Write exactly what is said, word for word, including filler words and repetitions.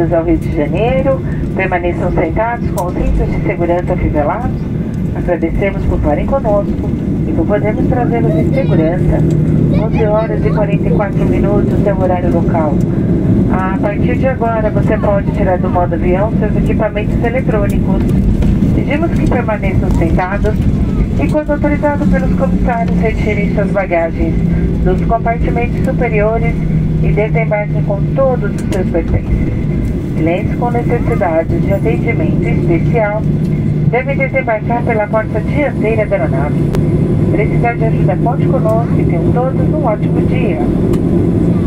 bem-vindos ao Rio de Janeiro. Permaneçam sentados com os cintos de segurança afivelados. Agradecemos por estarem conosco e por podermos trazê-los em segurança. onze horas e quarenta e quatro minutos é o horário local. A partir de agora, você pode tirar do modo avião seus equipamentos eletrônicos. Pedimos que permaneçam sentados e, quando autorizado pelos comissários, retirem suas bagagens dos compartimentos superiores e desembarquem com todos os seus pertences. Clientes com necessidade de atendimento especial devem desembarcar pela porta dianteira da aeronave. Se precisar de ajuda, conte conosco e tenham todos um ótimo dia.